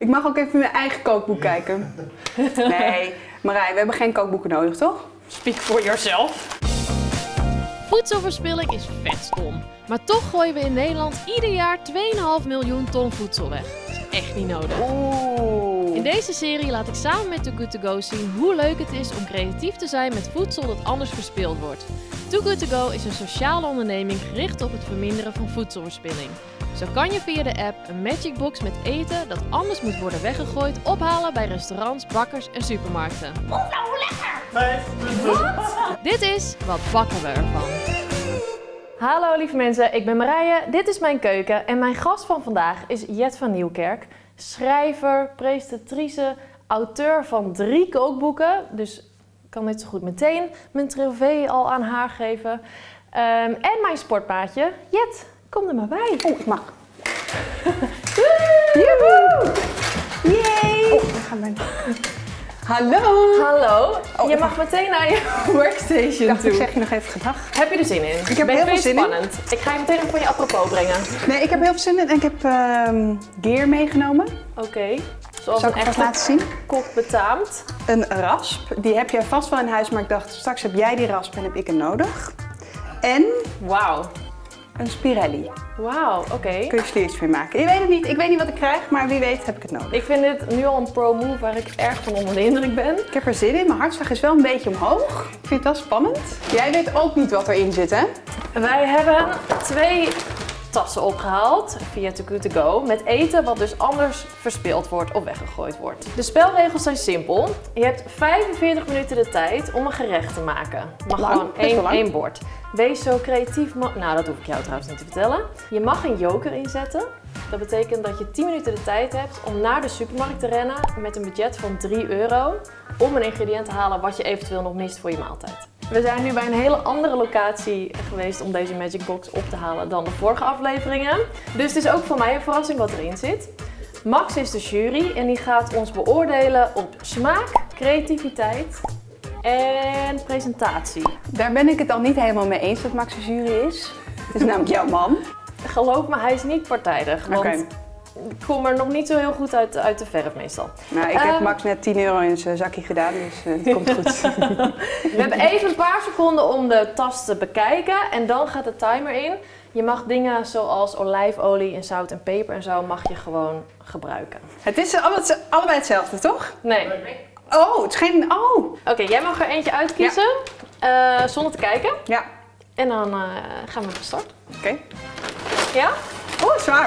Ik mag ook even mijn eigen kookboek kijken. Nee, Marij, we hebben geen kookboeken nodig, toch? Speak for yourself. Voedselverspilling is vet stom. Maar toch gooien we in Nederland ieder jaar 2,5 miljoen ton voedsel weg. Dat is echt niet nodig. Oeh. In deze serie laat ik samen met Too Good To Go zien hoe leuk het is om creatief te zijn met voedsel dat anders verspild wordt. Too Good To Go is een sociale onderneming gericht op het verminderen van voedselverspilling. Zo kan je via de app een Magic Box met eten dat anders moet worden weggegooid ophalen bij restaurants, bakkers en supermarkten. Nou, lekker! Dit is Wat bakken we ervan? Hallo lieve mensen, ik ben Marije, dit is mijn keuken en mijn gast van vandaag is Jet van Nieuwkerk. Schrijver, presentatrice, auteur van 3 kookboeken, dus ik kan net zo goed meteen mijn trofee al aan haar geven. En mijn sportpaadje, Jet, kom er maar bij. Oh, ik mag. Joehoe! Yay! Oh, we gaan bijna. Hallo! Hallo, Oh, je mag meteen naar je workstation Ik toe. zeg je nog even gedag. Heb je er zin in? Ik heb heel veel zin in. Spannend. Ik ga je meteen even van je apropos brengen. Nee, ik heb heel veel zin in en ik heb gear meegenomen. Oké, zoals Zal een ik het echte laten zien? kok betaamt. Een rasp. Die heb jij vast wel in huis, maar ik dacht straks heb jij die rasp en heb ik hem nodig. En Wauw. een Spirelli. Wauw, oké. Kun je sliertjes mee maken. Je weet het niet. Ik weet niet wat ik krijg, maar wie weet heb ik het nodig. Ik vind dit nu al een pro-move waar ik erg van onder de indruk ben. Ik heb er zin in. Mijn hartslag is wel een beetje omhoog. Ik vind het wel spannend. Jij weet ook niet wat erin zit, hè? Wij hebben 2 tassen opgehaald via Too Good To Go met eten wat dus anders verspild wordt of weggegooid wordt. De spelregels zijn simpel. Je hebt 45 minuten de tijd om een gerecht te maken. Mag Lang, gewoon best wel lang. één bord. Wees zo creatief mogelijk. Nou, dat hoef ik jou trouwens niet te vertellen. Je mag een joker inzetten. Dat betekent dat je 10 minuten de tijd hebt om naar de supermarkt te rennen met een budget van €3 om een ingrediënt te halen wat je eventueel nog mist voor je maaltijd. We zijn nu bij een hele andere locatie geweest om deze Magic Box op te halen dan de vorige afleveringen. Dus het is ook voor mij een verrassing wat erin zit. Max is de jury en die gaat ons beoordelen op smaak, creativiteit en presentatie. Daar ben ik het al niet helemaal mee eens dat Max de jury is. Het is namelijk jouw man. Geloof me, hij is niet partijdig, want Oké. ik kom er nog niet zo heel goed uit de verf meestal. Nou, ik heb Max net €10 in zijn zakje gedaan, dus het komt goed. We hebben even een paar seconden om de tas te bekijken en dan gaat de timer in. Je mag dingen zoals olijfolie en zout en peper en zo mag je gewoon gebruiken. Het is allebei hetzelfde, toch? Nee. Oh, het is geen... Oh! Oké, jij mag er eentje uitkiezen zonder te kijken. Ja, En dan gaan we van start. oké. Ja? Oh, zwaar.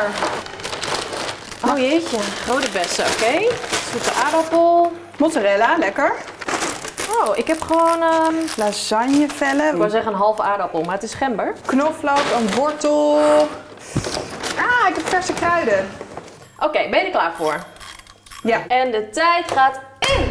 Oh jeetje, rode bessen, oké. Zoete aardappel. Mozzarella, lekker. Oh, ik heb gewoon, ik Lasagnevellen. wou zeggen een halve aardappel, maar het is gember. Knoflook, een wortel. Ah, ik heb verse kruiden. Oké, ben je er klaar voor? Ja. En de tijd gaat in!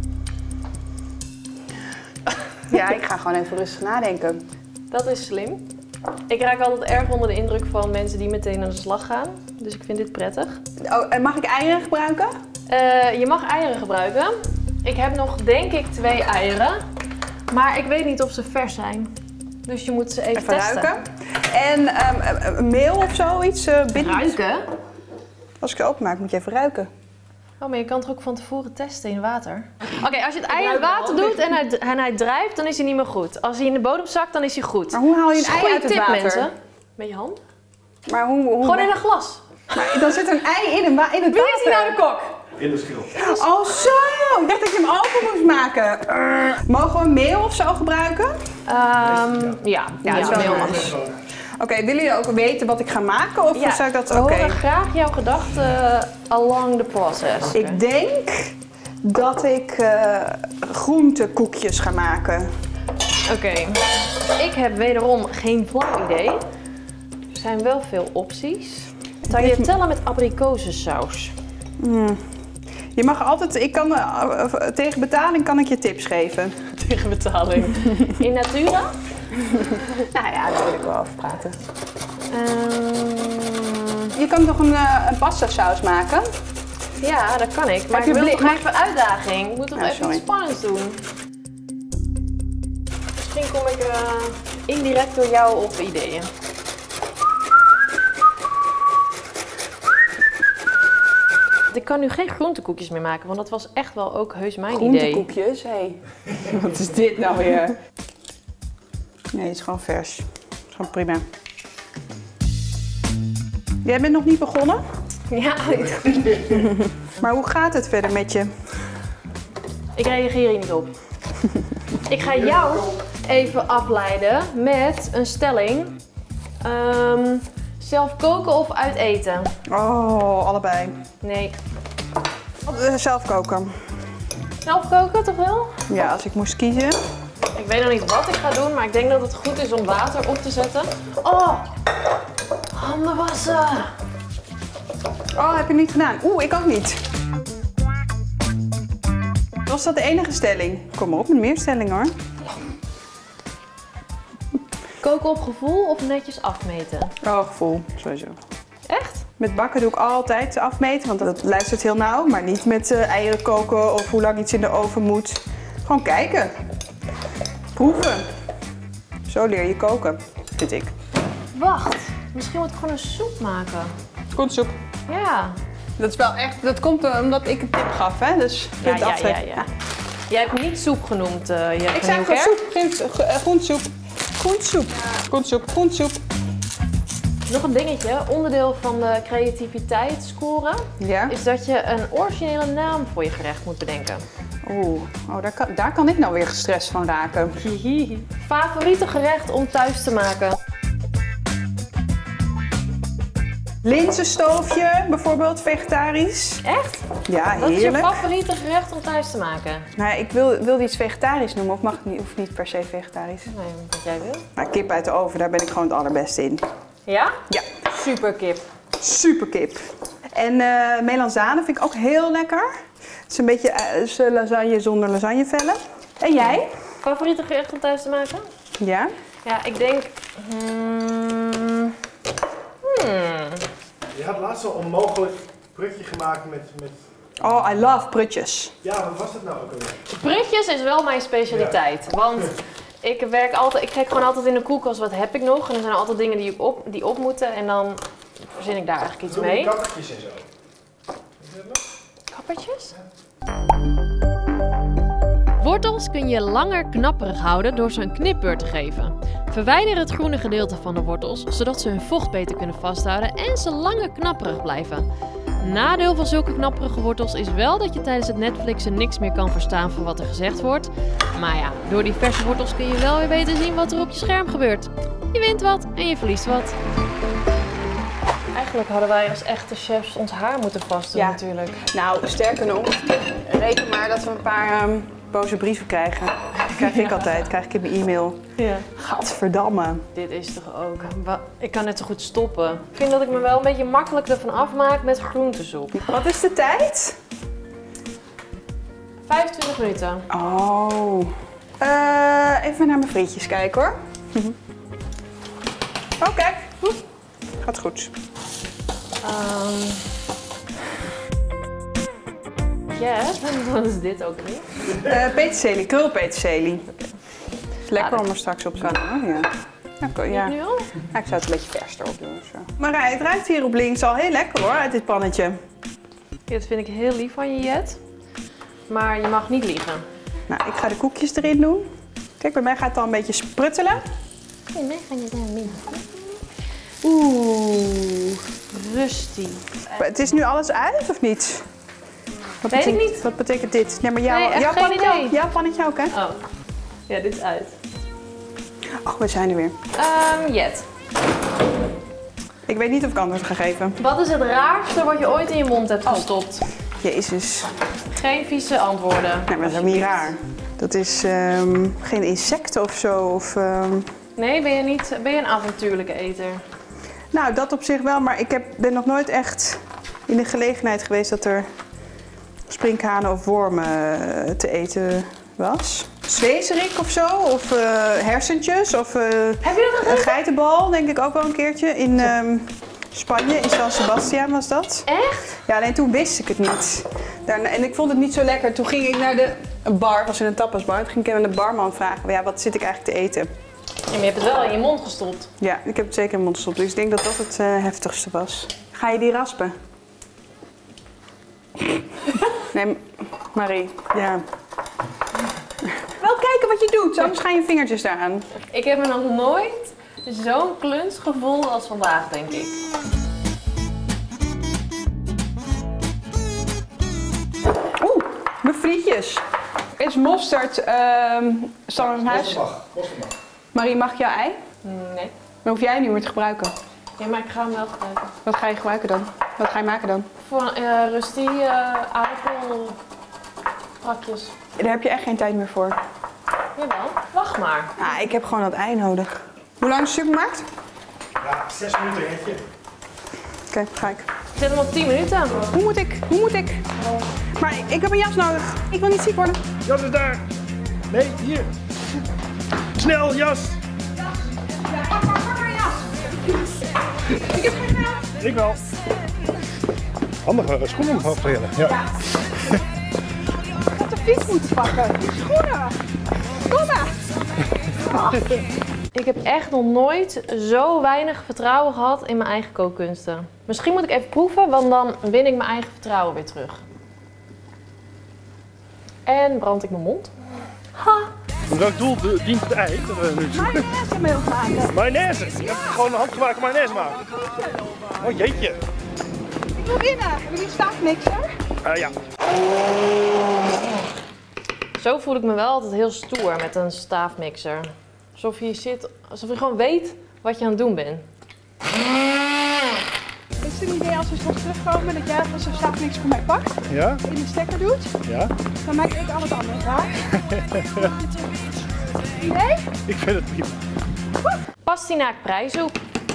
Ja, ik ga gewoon even rustig nadenken. Dat is slim. Ik raak altijd erg onder de indruk van mensen die meteen aan de slag gaan. Dus ik vind dit prettig. Oh, en mag ik eieren gebruiken? Je mag eieren gebruiken. Ik heb nog denk ik 2 eieren. Maar ik weet niet of ze vers zijn. Dus je moet ze even testen. Ruiken. En meel of zoiets? Ruiken? Als ik het openmaak moet je even ruiken. Oh, maar je kan het ook van tevoren testen in water. Oké, als je het ei in het water doet en hij drijft, dan is hij niet meer goed. Als hij in de bodem zakt, dan is hij goed. Maar hoe haal je een ei Goeie uit het tip, water? mensen. Met je hand. Maar hoe Gewoon in een glas. Maar dan zit een ei in het water. Wie is hier nou de kok? In de schil. Oh zo! Ik dacht dat je hem open moest maken. Mogen we meel of zo gebruiken? Ja, dat is wel meel nice. mag. Oké, willen jullie ook weten wat ik ga maken? Of zou ik dat we oké? horen graag jouw gedachten along the process. Ik denk dat ik groentekoekjes ga maken. Oké. Ik heb wederom geen flauw idee. Er zijn wel veel opties. Tagliatella met abrikozensaus. Je mag altijd, tegen betaling kan ik je tips geven. Tegen betaling. In natura? Nou ja, daar wil ik wel over praten. Je kan toch een pasta saus maken? Ja, dat kan ik. Maar Heb ik je wil blik- nog even uitdaging. Ik moet nog Ja, even sorry. iets spannends doen. Misschien kom ik indirect door jou op ideeën. Ik kan nu geen groentekoekjes meer maken, want dat was echt wel ook heus mijn idee. Groentekoekjes, hé. Wat is dit nou weer? Nee, het is gewoon vers. Het is gewoon prima. Jij bent nog niet begonnen? Ja. Maar hoe gaat het verder met je? Ik reageer hier niet op. Ik ga jou even afleiden met een stelling. Zelf koken of uit eten? Oh, allebei. Nee. Zelf koken. Zelf koken toch wel? Ja, als ik moest kiezen. Ik weet nog niet wat ik ga doen, maar ik denk dat het goed is om water op te zetten. Oh! Handen wassen! Oh, heb je niet gedaan? Oeh, ik ook niet. Was dat de enige stelling? Kom maar op met meer stellingen hoor. Koken op gevoel of netjes afmeten? Oh, gevoel, sowieso. Echt? Met bakken doe ik altijd afmeten, want dat luistert heel nauw. Maar niet met eieren koken of hoe lang iets in de oven moet. Gewoon kijken. Proeven. Zo leer je koken, vind ik. Wacht, misschien moet ik gewoon een soep maken. Groentesoep. Ja. Dat is wel echt, dat komt omdat ik een tip gaf, hè? Dus Ja. Jij hebt niet soep genoemd, Ik zei gewoon soep, groentesoep. Groentesoep. Nog een dingetje, onderdeel van de creativiteit scoren, Ja. is dat je een originele naam voor je gerecht moet bedenken. Oeh, daar kan ik nou weer gestrest van raken. Favoriete gerecht om thuis te maken? Linzenstoofje, bijvoorbeeld, vegetarisch. Echt? Ja, Wat is je heerlijk. favoriete gerecht om thuis te maken? Nou ja, ik wilde iets vegetarisch noemen, of mag het niet, hoeft niet per se vegetarisch. Nee, wat jij wil. Nou, kip uit de oven, daar ben ik gewoon het allerbeste in. Ja? Ja, Super kip. super kip. En melanzane vind ik ook heel lekker. Het is een beetje lasagne zonder lasagnevellen. En jij? Favoriete gerecht om thuis te maken? Ja? Ja, ik denk... Je had laatst een onmogelijk prutje gemaakt met... Oh, I love prutjes. Ja, wat was dat nou ook alweer? Prutjes is wel mijn specialiteit. Want ik kijk gewoon altijd in de koelkast wat heb ik nog. En er zijn altijd dingen die op moeten. En dan verzin ik daar eigenlijk iets Doe mee. kappertjes en zo. Kappertjes? Wortels kun je langer knapperig houden door ze een knipbeurt te geven. Verwijder het groene gedeelte van de wortels, zodat ze hun vocht beter kunnen vasthouden en ze langer knapperig blijven. Nadeel van zulke knapperige wortels is wel dat je tijdens het Netflixen niks meer kan verstaan van wat er gezegd wordt. Maar ja, door die verse wortels kun je wel weer beter zien wat er op je scherm gebeurt. Je wint wat en je verliest wat. Eigenlijk hadden wij als echte chefs ons haar moeten vastdoen natuurlijk. Nou, sterker nog, reken maar dat we een paar boze brieven krijgen. Krijg ik altijd, krijg ik in mijn e-mail. Ja. Gadverdamme. Dit is toch ook... Ik kan net zo goed stoppen. Ik vind dat ik me wel een beetje makkelijk ervan afmaak met groentesoep. Wat is de tijd? 25 minuten. Oh. Even naar mijn frietjes kijken hoor. Oh, kijk. Gaat goed. Wat is dit ook niet? Peterselie, krulpeterselie. Is lekker om er straks op te doen hoor. Ja. Ja. Nu al? Ja, ik zou het een beetje vers erop doen. Zo. Maar het ruikt hier op links al heel lekker hoor, uit dit pannetje. Dit vind ik heel lief van je, Jet. Maar je mag niet liegen. Nou, ik ga de koekjes erin doen. Kijk, bij mij gaat het al een beetje spruttelen. Oeh, rusty. Het is nu alles uit of niet? Weet ik niet. Wat betekent dit? Nee, maar Nee, echt jouw geen pannetje idee. ook? Jouw pannetje ook, hè? Oh, ja, dit is uit. Oh, we zijn er weer. Jet. Ik weet niet of ik anders ga geven. Wat is het raarste wat je ooit in je mond hebt gestopt? Jezus. Geen vieze antwoorden. Nee, maar dat is ook niet raar. Dat is geen insecten of zo. Of, Nee, ben je een avontuurlijke eter? Nou, dat op zich wel. Maar ik ben nog nooit echt in de gelegenheid geweest dat er sprinkhanen of wormen te eten was. Zwezerik of zo, of hersentjes, of Heb je dat een geitenbal, denk ik ook wel een keertje. In Spanje, in San Sebastian was dat. Echt? Ja, alleen toen wist ik het niet. En ik vond het niet zo lekker. Toen ging ik naar de bar, was in een tapasbar. Toen ging ik aan de barman vragen, ja, wat zit ik eigenlijk te eten? Ja, maar je hebt het wel in je mond gestopt. Ja, ik heb het zeker in mijn mond gestopt. Dus ik denk dat dat het heftigste was. Ga je die raspen? Nee, Marie, ja. Wel kijken wat je doet, anders gaan je vingertjes eraan. Ik heb me nog nooit zo'n kluns gevoeld als vandaag, denk ik. Oeh, mijn frietjes. Is mosterd Stan in huis? Mosterd mag. Marie, mag jouw ei? Nee. Dan hoef jij niet meer te gebruiken. Ja, maar ik ga hem wel gebruiken. Wat ga je gebruiken dan? Wat ga je maken dan? Voor rusty aardappelbrakjes. Daar heb je echt geen tijd meer voor. Jawel, wacht maar. Ah, ik heb gewoon dat ei nodig. Hoe lang is de supermarkt? Ja, 6 minuten eentje. Oké, ga ik. Ik zet hem op 10 minuten. Hoe moet ik? Hoe moet ik? Maar ik heb een jas nodig. Ik wil niet ziek worden. Jas is daar. Nee, hier. Snel, jas. Pak maar een jas. Ik heb geen geld. Ik wel. Handige schoenen omhoog treden. Ja. Ik had de fiets moeten pakken. Schoenen. Kom maar. Ik heb echt nog nooit zo weinig vertrouwen gehad in mijn eigen kookkunsten. Misschien moet ik even proeven, want dan win ik mijn eigen vertrouwen weer terug. En brand ik mijn mond. Ha! Voor welk doel dient het ei? Mayonaise mee maken. Mayonaise. Je hebt gewoon een handgemaakte mayonaise maken. Oh jeetje. Ik wil winnen. Hebben jullie een staafmixer? Ja. Zo voel ik me wel altijd heel stoer met een staafmixer. Alsof je zit, alsof je gewoon weet wat je aan het doen bent. Is het een idee als we straks terugkomen dat jij als een staafmixer voor mij pakt, Ja? in de stekker doet, Ja? dan maak ik al het andere klaar. Idee? Ik vind het prima. Pastinaak prijssoep.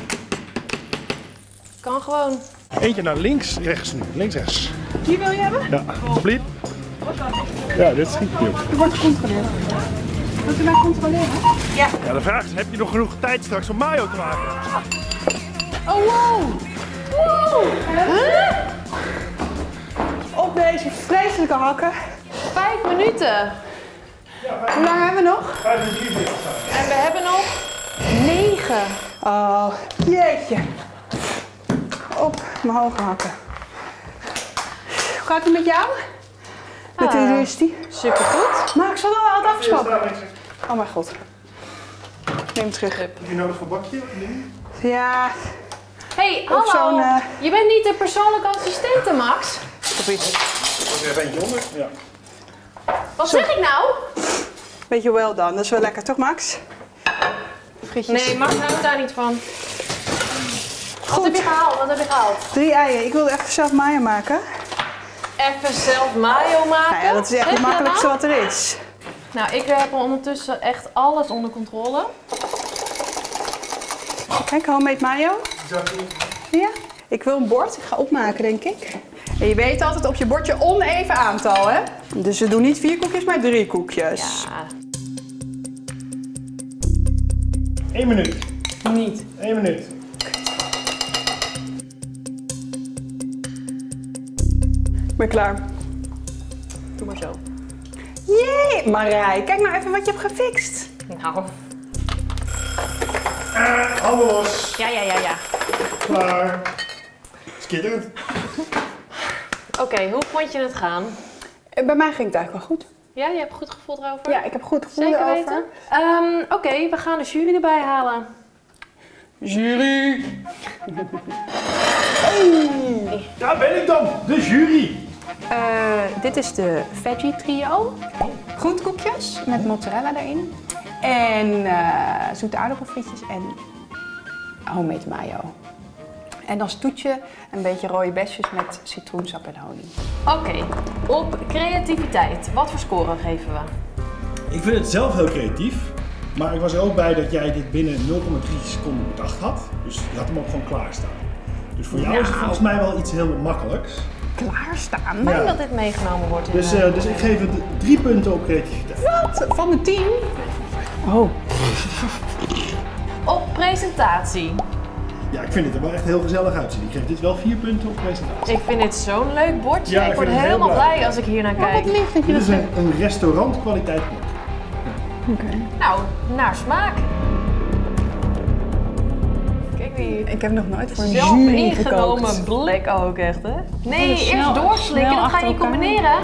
Kan gewoon. Eentje naar links, rechts nu. Links, rechts. Die wil je hebben? Ja, alsjeblieft. Ja, dit schiet je op. Er wordt gecontroleerd. Wilt u mij controleren? Ja. Ja, de vraag is, heb je nog genoeg tijd straks om mayo te maken? Oh, wow! Wow! Huh? Op deze vreselijke hakken. 5 minuten. Hoe lang hebben we nog? 5 minuten. En we hebben nog 9. Oh, jeetje. Op mijn hoge hakken. Hoe gaat het met jou? Met de rusty? Supergoed. Maar ik zal wel wat afgesproken. Oh mijn god. Neem hem terug. Heb je nodig voor bakje? Ja, Hey, Of hallo. zo'n, Je bent niet de persoonlijke assistente, Max? stopie. Er is er eentje onder. Ja. Wat zeg ik nou? Beetje well done. Dat is wel lekker, toch Max? Frietjes. Nee, Max houdt daar niet van. Wat heb je gehaald? Wat heb je gehaald? 3 eieren. Ik wilde even zelf mayo maken. Even zelf mayo maken. Nou ja, dat is echt Zeg het je makkelijkste nou? wat er is. Nou, ik heb ondertussen echt alles onder controle. Kijk, homemade mayo. Ja. Ik wil een bord. Ik ga opmaken, denk ik. En je weet altijd op je bordje oneven aantal, hè? Dus we doen niet 4 koekjes, maar 3 koekjes. Ja, 1 minuut. niet. 1 minuut. Ik ben klaar. Doe maar zo. Jee! Marij, kijk nou even wat je hebt gefixt. Nou. Handen los. Ja. Klaar. Skitterend. Oké, hoe vond je het gaan? Bij mij ging het eigenlijk wel goed. Ja, je hebt goed gevoeld erover? Ja, ik heb goed gevoel Zeker erover. weten. Oké, we gaan de jury erbij halen. Jury! Daar ben ik dan, de jury. Dit is de veggie trio. Groentekoekjes met mozzarella erin. En zoete aardappelfrietjes en homemade mayo. En als toetje een beetje rode besjes met citroensap en honing. Oké, op creativiteit. Wat voor score geven we? Ik vind het zelf heel creatief. Maar ik was er ook bij dat jij dit binnen 0,3 seconden bedacht had. Dus je had hem ook gewoon klaarstaan. Dus voor jou is het volgens mij wel iets heel makkelijks. Klaarstaan. Fijn Ja. dat dit meegenomen wordt in Dus ik geef het 3 punten op creativiteit. Wat? Van de 10? Oh. Op presentatie. Ja, ik vind het er wel echt heel gezellig uitzien. Ik geef dit wel 4 punten op presentatie. Ik vind dit zo'n leuk bordje. Ja, ik ik word vind het heel helemaal blij. blij als ik hier naar Maar kijk. wat lief dat je Dit dat is zegt. een restaurant kwaliteit bord. Nou, naar smaak. Kijk Ik heb nog nooit voor een Zelf jury ingenomen gekookt. blik ook echt, hè? Nee, dus snel- eerst doorslikken, snel dat ga je achter niet elkaar. combineren.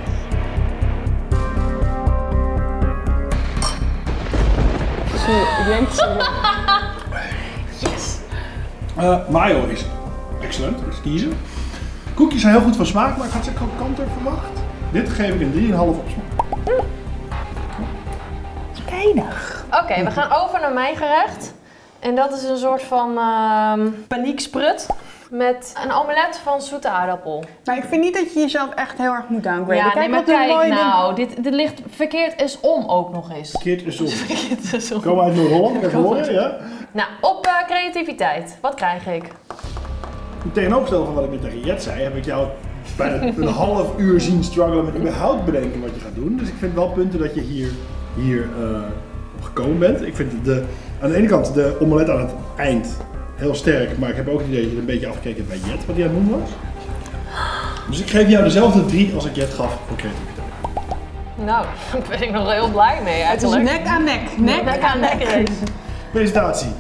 Yes. Mayo is excellent, dus kiezen. Koekjes zijn heel goed van smaak, maar ik had ze krokanter verwacht. Dit geef ik een 3,5 op smaak. Keinig. Oké, we gaan over naar mijn gerecht. En dat is een soort van panieksprut met een omelet van zoete aardappel. Maar ik vind niet dat je jezelf echt heel erg moet downgraden. Ja, nee, maar wat een kijk mooi nou, dit ligt verkeerd is om ook nog eens. Verkeerd is om. Verkeerd is om. Komen uit Noord-Holland, ik heb gehoord, ja. Nou, op creativiteit. Wat krijg ik? Tegenovergestelde van wat ik met tegen Jet zei, heb ik jou bijna een half uur zien struggelen met überhaupt bedenken wat je gaat doen. Dus ik vind wel punten dat je hier op gekomen bent. Ik vind aan de ene kant de omelet aan het eind heel sterk, maar ik heb ook het idee dat je een beetje afgekeken hebt bij Jet, wat hij aan het doen was. Dus ik geef jou dezelfde 3 als ik Jet gaf voor creativiteit. Nou, daar ben ik nog heel blij mee Het is eigenlijk. nek aan nek. Nek aan nek. race. Presentatie.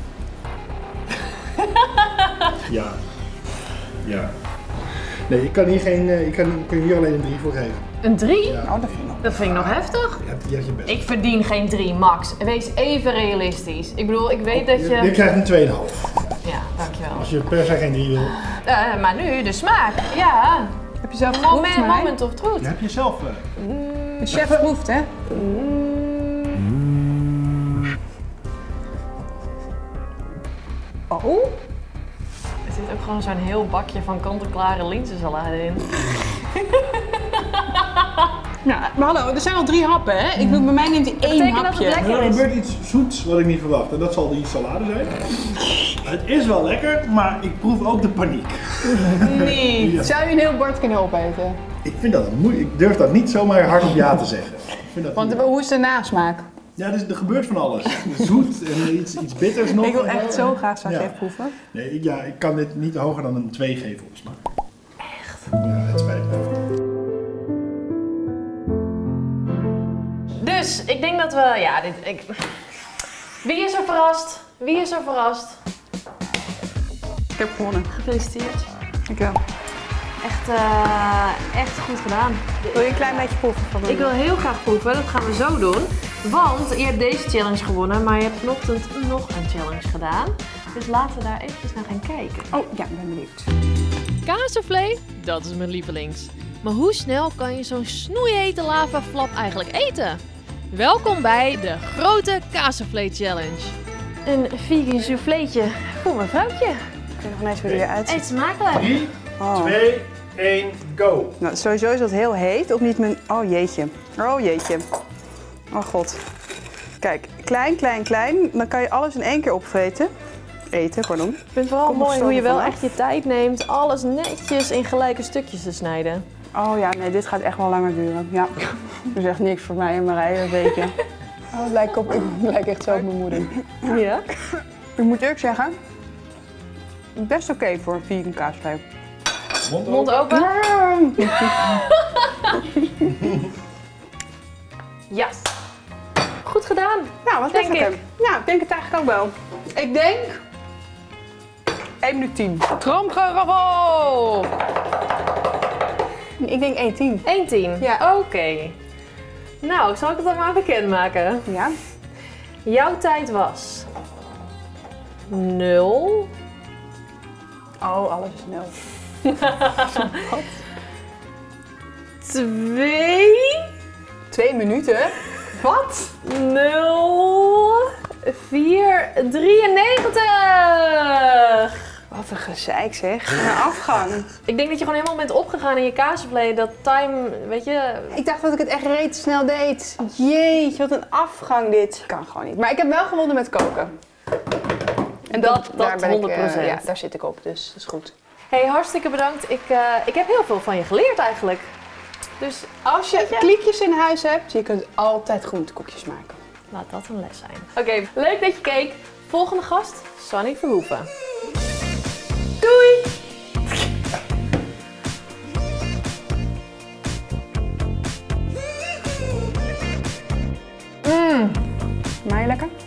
Ja. Ja. Nee, ik kan hier alleen een 3 voor geven. Een 3? Ja. Oh, dat vind ik nog. Dat vind ik nog heftig. Je hebt je best. Ik verdien geen 3, Max. Wees even realistisch. Ik bedoel, ik weet dat Je je... krijgt een 2,5. Ja, dankjewel. Als je per se geen 3 wil. Maar nu, de smaak. Ja. Heb je zelf geproefd, Marij? Moment of truth. Dan heb je zelf. De chef proeft, hè? Oh? Er zit ook gewoon zo'n heel bakje van kant-en-klare linzensalade in. Ja, maar hallo, er zijn al 3 happen, hè? Ik bedoel, bij mij neemt hij 1 betekent dat hapje. het lekker Er is. gebeurt iets zoets wat ik niet verwacht en dat zal die salade zijn. Het is wel lekker, maar ik proef ook de paniek. Nee. Ja. Zou je een heel bord kunnen opeten? Ik vind dat moeilijk. Ik durf dat niet zomaar hardop ja te zeggen. Ik vind dat Want niet- hoe is de nasmaak? Ja, dus er gebeurt van alles. Zoet en iets bitters nog. Ik wil echt zo graag straks Ja. even proeven. Nee, ik kan dit niet hoger dan een 2 geven op smaak. Echt? Ja, het spijt me. Dus, ik denk dat we... Ja, Wie is er verrast? Wie is er verrast? Ik heb gewonnen. Gefeliciteerd. Dankjewel. Echt goed gedaan. Wil je een klein beetje proeven van Ik wil heel graag proeven, dat gaan we zo doen. Want je hebt deze challenge gewonnen, maar je hebt vanochtend nog een challenge gedaan. Dus laten we daar eventjes naar gaan kijken. Oh, ja, ik ben benieuwd. Kaasvlees, dat is mijn lievelings. Maar hoe snel kan je zo'n snoeihete lavaflap eigenlijk eten? Welkom bij de grote kaasvlees challenge. Een vegan souffleetje voor mijn vrouwtje. Ik weet nog ineens hoe die eruit ziet. Eet smakelijk. 3, Oh. 2, 1, go! Nou, sowieso is dat heel heet, of niet mijn... Oh jeetje. Oh jeetje. Oh god. Kijk, klein, klein, klein. Dan kan je alles in één keer opvreten. Eten, pardon. Ik vind het vooral Kom er mooi zo hoe je wel vanaf. echt je tijd neemt alles netjes in gelijke stukjes te snijden. Oh ja, nee, dit gaat echt wel langer duren. Ja. Dat is echt niks voor mij en Marij, dat weet je. Oh, ik lijk echt zo op mijn moeder. Ja? Ik moet eerlijk zeggen, best oké voor een vegan kaasvlees. Mond open. Ja. Goed gedaan. Nou, wat Denk denk ik? ik. Nou, ik denk het eigenlijk ook wel. Ik denk 1 minuut 10. Tromgeroffel! Ik denk 1:10. 1:10. Ja. Oké. Nou, zal ik het dan maar bekendmaken? Ja? Jouw tijd was 0. Oh, alles is 0. 2. 2 minuten? Wat? 0. 4. 93. Wat een gezeik zeg. Een afgang. Ik denk dat je gewoon helemaal bent opgegaan in je kaasvlees. Dat time, weet je... Ik dacht dat ik het echt reet snel deed. Jeetje, wat een afgang dit. Kan gewoon niet. Maar ik heb wel gewonnen met koken. En Dat daar ben 100%. ja, daar zit ik op, dus dat is goed. Hey, hartstikke bedankt. Ik heb heel veel van je geleerd eigenlijk. Dus Als je kliekjes in huis hebt, je kunt altijd groentekoekjes maken. laat dat een les zijn. Oké, leuk dat je keek. Volgende gast, Sanny Verhoeven. Doei! Maar lekker?